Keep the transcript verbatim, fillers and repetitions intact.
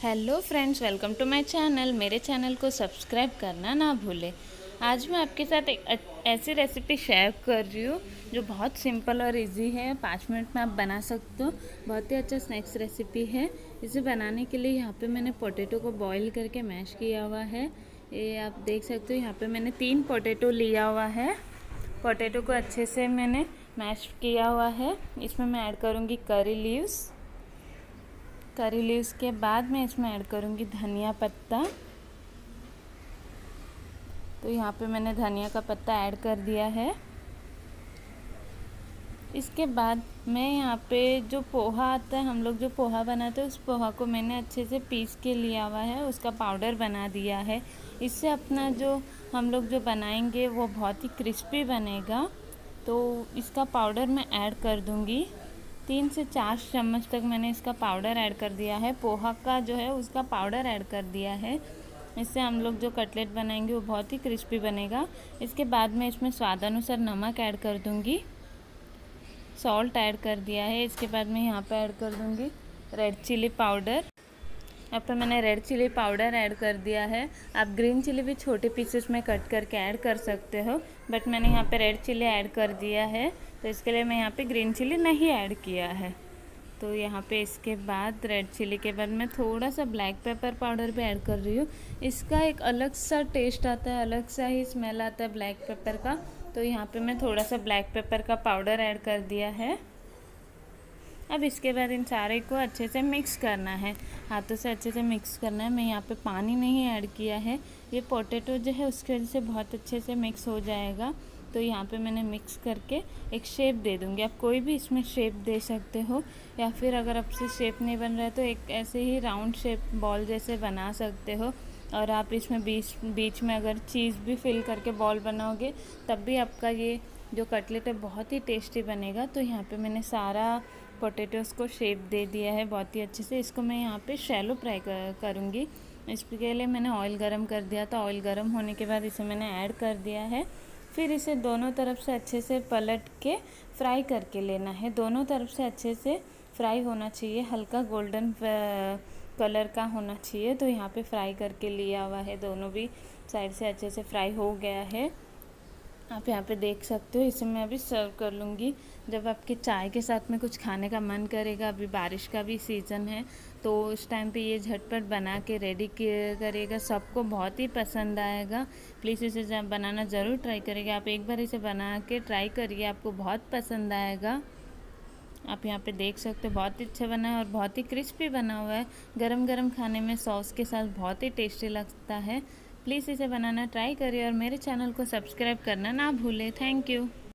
Hello friends, welcome to my channel. मेरे channel को subscribe करना ना भूलें। आज मैं आपके साथ एक ऐसी रेसिपी शेयर कर रही हूँ जो बहुत सिंपल और इजी है। पाँच मिनट में आप बना सकते हो। बहुत ही अच्छा स्नैक्स रेसिपी है। इसे बनाने के लिए यहाँ पे मैंने पोटैटो को बॉईल करके मैश किया हुआ है। ये आप देख सकते हो। यहाँ पे मैंने तीन पोटैटो लिया हुआ है। पोटैटो को अच्छे से मैंने मैश किया हुआ है। इसमें मैं ऐड करूँगी करी लीव्स। करी लीव्स के बाद मैं इसमें ऐड करूँगी धनिया पत्ता। तो यहाँ पे मैंने धनिया का पत्ता ऐड कर दिया है। इसके बाद मैं यहाँ पे जो पोहा आता है, हम लोग जो पोहा बनाते हैं, उस पोहा को मैंने अच्छे से पीस के लिया हुआ है, उसका पाउडर बना दिया है। इससे अपना जो हम लोग जो बनाएंगे वो बहुत ही क्रिस्पी बनेगा। तो इसका पाउडर मैं ऐड कर दूँगी। तीन से चार चम्मच तक मैंने इसका पाउडर ऐड कर दिया है। पोहा का जो है उसका पाउडर ऐड कर दिया है। इससे हम लोग जो कटलेट बनाएंगे वो बहुत ही क्रिस्पी बनेगा। इसके बाद मैं इसमें स्वादानुसार नमक ऐड कर दूंगी। सॉल्ट ऐड कर दिया है। इसके बाद मैं यहाँ पे ऐड कर दूंगी रेड चिली पाउडर। यहाँ पे मैंने रेड चिली पाउडर ऐड कर दिया है। आप ग्रीन चिली भी छोटे पीसेस में कट करके ऐड कर सकते हो, बट मैंने यहाँ पे रेड चिली ऐड कर दिया है, तो इसके लिए मैं यहाँ पे ग्रीन चिली नहीं ऐड किया है। तो यहाँ पे इसके बाद रेड चिली के बाद मैं थोड़ा सा ब्लैक पेपर पाउडर भी ऐड कर रही हूँ। इसका एक अलग सा टेस्ट आता है, अलग सा ही स्मेल आता है ब्लैक पेपर का। तो यहाँ पे मैं थोड़ा सा ब्लैक पेपर का पाउडर ऐड कर दिया है। अब इसके बाद इन सारे को अच्छे से मिक्स करना है, हाथों से अच्छे से मिक्स करना है। मैं यहाँ पे पानी नहीं ऐड किया है। ये पोटैटो जो है उसकी वजह से बहुत अच्छे से मिक्स हो जाएगा। तो यहाँ पे मैंने मिक्स करके एक शेप दे दूँगी। आप कोई भी इसमें शेप दे सकते हो, या फिर अगर आपसे शेप नहीं बन रहा है तो एक ऐसे ही राउंड शेप बॉल जैसे बना सकते हो। और आप इसमें बीच बीच में अगर चीज़ भी फिल करके बॉल बनाओगे तब भी आपका ये जो कटलेट है बहुत ही टेस्टी बनेगा। तो यहाँ पे मैंने सारा पोटैटोज़ को शेप दे दिया है बहुत ही अच्छे से। इसको मैं यहाँ पे शैलो फ्राई करूँगी। इसके लिए मैंने ऑयल गरम कर दिया था। ऑयल गरम होने के बाद इसे मैंने ऐड कर दिया है। फिर इसे दोनों तरफ से अच्छे से पलट के फ्राई करके लेना है। दोनों तरफ से अच्छे से फ्राई होना चाहिए, हल्का गोल्डन कलर का होना चाहिए। तो यहाँ पे फ्राई करके लिया हुआ है, दोनों भी साइड से अच्छे से फ्राई हो गया है। आप यहाँ पे देख सकते हो। इसे मैं अभी सर्व कर लूँगी। जब आपके चाय के साथ में कुछ खाने का मन करेगा, अभी बारिश का भी सीज़न है, तो उस टाइम पे ये झटपट बना के रेडी करिएगा। सबको बहुत ही पसंद आएगा। प्लीज़ इसे बनाना ज़रूर ट्राई करिएगा। आप एक बार इसे बना के ट्राई करिए, आपको बहुत पसंद आएगा। आप यहाँ पे देख सकते हो बहुत ही अच्छा बना है और बहुत ही क्रिस्पी बना हुआ है। गरम गरम खाने में सॉस के साथ बहुत ही टेस्टी लगता है। प्लीज़ इसे बनाना ट्राई करिए और मेरे चैनल को सब्सक्राइब करना ना भूलें। Thank you.